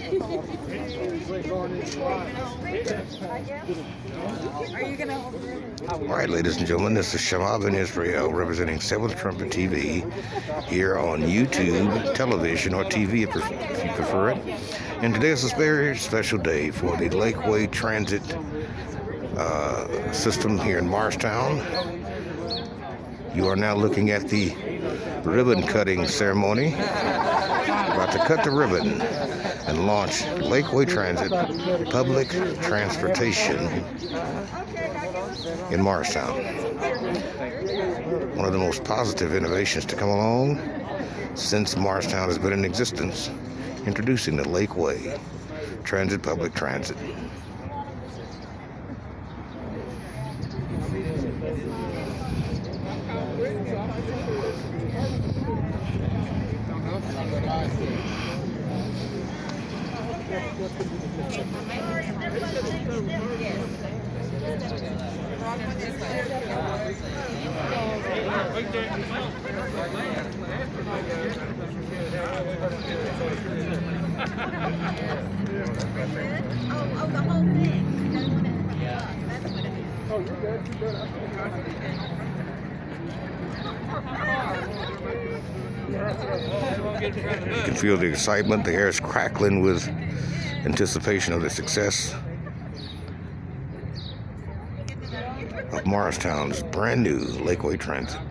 All right, ladies and gentlemen, this is Shama bin Israel representing 7th Trumpet TV here on YouTube, television, or TV if you prefer it. And today is a very special day for the Lakeway Transit system here in Morristown. You are now looking at the ribbon cutting ceremony. About to cut the ribbon and launch Lakeway Transit public transportation in Morristown. One of the most positive innovations to come along since Morristown has been in existence, introducing the Lakeway Transit public transit. The whole thing. Oh, you're good. You can feel the excitement. The air is crackling with anticipation of the success of Morristown's brand new Lakeway Transit.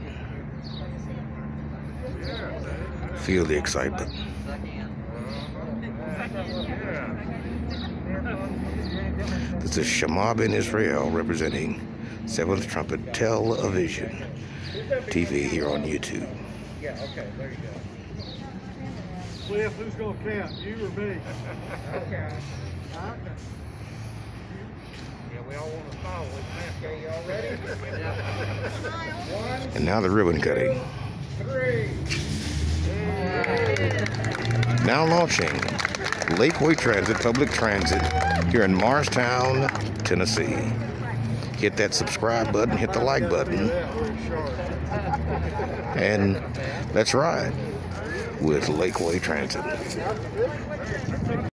Feel the excitement. This is Shama bin Israel representing 7th Trumpet Television TV here on YouTube. Yeah, okay, there you go. Cliff, who's going to count, you or me? Okay. Huh? Yeah, we all want to follow it. Okay, y'all ready? And now the ribbon cutting. 3. Now launching Lakeway Transit public transit here in Morristown, Tennessee. Hit that subscribe button, hit the like button, and let's ride with Lakeway Transit.